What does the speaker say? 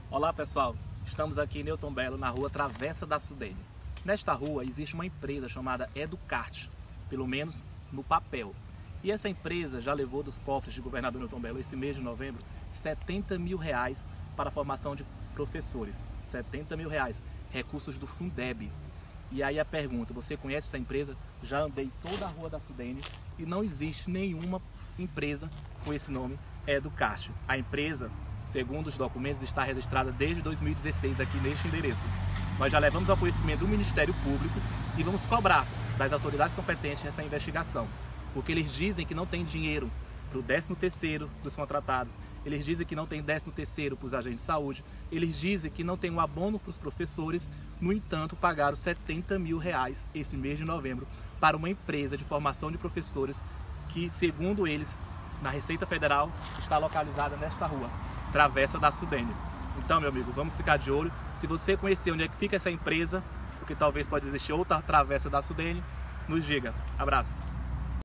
Olá pessoal, estamos aqui em Newton Belo, na rua Travessa da Sudene. Nesta rua existe uma empresa chamada Educart, pelo menos no papel. E essa empresa já levou dos cofres de governador Newton Belo esse mês de novembro 70 mil reais para a formação de professores. 70 mil reais, recursos do Fundeb. E aí a pergunta, você conhece essa empresa? Já andei toda a rua da Sudene e não existe nenhuma empresa com esse nome, Educart. A empresa, segundo os documentos, está registrada desde 2016 aqui neste endereço. Nós já levamos ao conhecimento do Ministério Público e vamos cobrar das autoridades competentes essa investigação, porque eles dizem que não tem dinheiro para o 13º dos contratados, eles dizem que não tem 13º para os agentes de saúde, eles dizem que não tem um abono para os professores. No entanto, pagaram 70 mil reais esse mês de novembro para uma empresa de formação de professores que, segundo eles, na Receita Federal, está localizada nesta rua, Travessa da Sudene. Então, meu amigo, vamos ficar de olho. Se você conhecer onde é que fica essa empresa, porque talvez pode existir outra Travessa da Sudene, nos diga. Abraço.